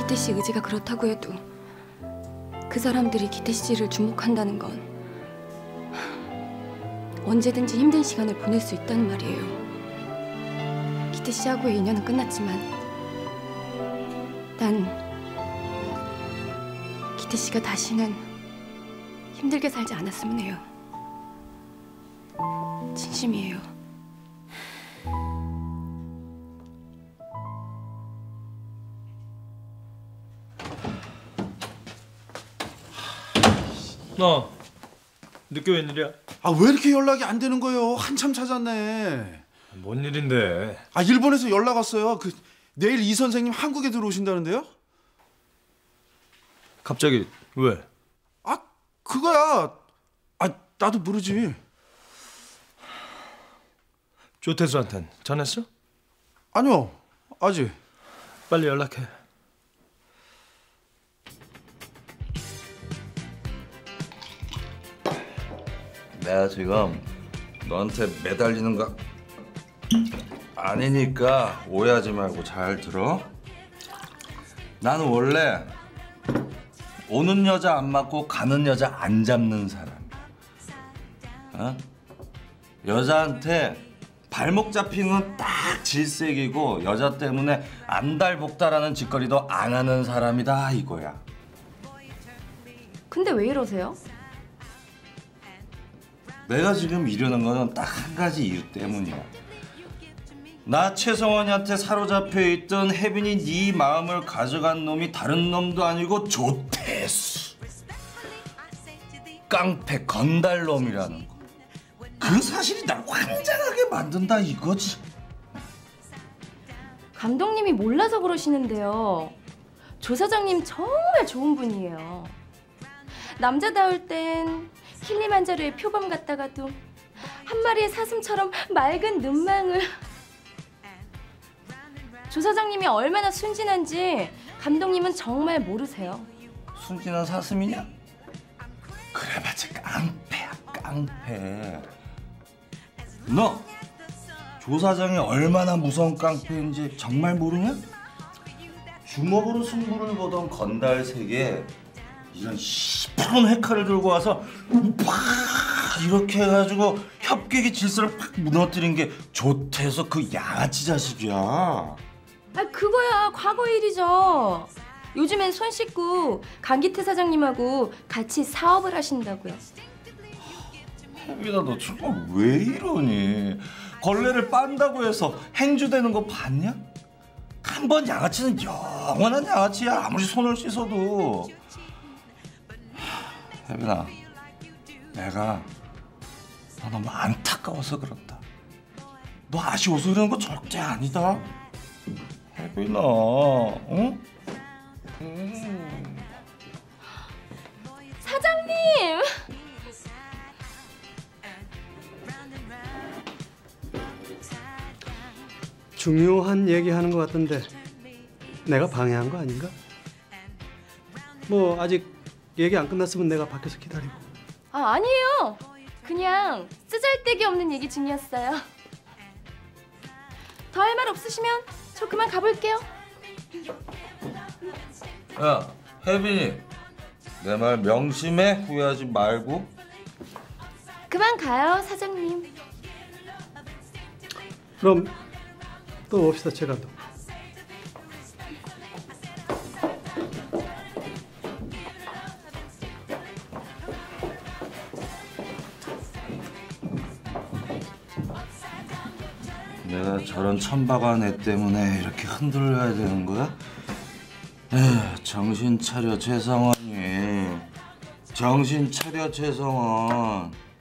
기태 씨 의지가 그렇다고 해도 그 사람들이 기태 씨를 주목한다는 건 언제든지 힘든 시간을 보낼 수 있다는 말이에요. 기태 씨하고의 인연은 끝났지만 난 기태 씨가 다시는 힘들게 살지 않았으면 해요. 진심이에요. 너 늦게 웬일이야? 아, 왜 이렇게 연락이 안 되는 거예요? 한참 찾았네. 뭔 일인데? 아, 일본에서 연락 왔어요. 내일 이 선생님 한국에 들어오신다는데요? 갑자기 왜? 아, 그거야. 아, 나도 모르지. 조태수한텐 전했어? 아니요, 아직. 빨리 연락해. 내가 지금 너한테 매달리는 거 아니니까 오해하지 말고 잘 들어. 나는 원래 오는 여자 안 맞고 가는 여자 안 잡는 사람이야. 어? 여자한테 발목 잡히는 딱 질색이고 여자 때문에 안달복달하는 짓거리도 안 하는 사람이다 이거야. 근데 왜 이러세요? 내가 지금 이러는 거는 딱 한 가지 이유 때문이야. 나 최성원이한테 사로잡혀 있던 혜빈이 네 마음을 가져간 놈이 다른 놈도 아니고 조태수. 깡패 건달놈이라는 거. 그 사실이 날 환장하게 만든다 이거지. 감독님이 몰라서 그러시는데요. 조 사장님 정말 좋은 분이에요. 남자다울 땐 킬리만자로의 표범 같다가도 한 마리의 사슴처럼 맑은 눈망울. 조 사장님이 얼마나 순진한지 감독님은 정말 모르세요. 순진한 사슴이냐? 그래봤자 깡패야 깡패. 너 조 사장이 얼마나 무서운 깡패인지 정말 모르냐? 주먹으로 승부를 보던 건달 세계 이런 시퍼런 회칼을 들고 와서 팍 이렇게 해가지고 협객의 질서를 팍 무너뜨린 게 조태수 그 양아치 자식이야. 아, 그거야 과거 일이죠. 요즘엔 손 씻고 강기태 사장님하고 같이 사업을 하신다고요. 혜빈아 너 정말 왜 이러니? 걸레를 빤다고 해서 행주되는 거 봤냐? 한 번 양아치는 영원한 양아치야. 아무리 손을 씻어도. 혜빈아, 내가 너 너무 안타까워서 그렇다. 너 아쉬워서 그러는 거 절대 아니다. 혜빈아, 응? 사장님! 중요한 얘기하는 것 같던데 내가 방해한 거 아닌가? 뭐 아직 얘기 안 끝났으면 내가 밖에서 기다리고. 아, 아니에요. 그냥 쓰잘데기 없는 얘기 중이었어요. 더 할 말 없으시면 저 그만 가볼게요. 야, 혜빈이, 내 말 명심해. 후회하지 말고. 그만 가요, 사장님. 그럼 또 봅시다, 최 감독. 내가 저런 천박한 애 때문에 이렇게 흔들려야 되는 거야? 에휴, 정신 차려 최성원이. 정신 차려 최성원.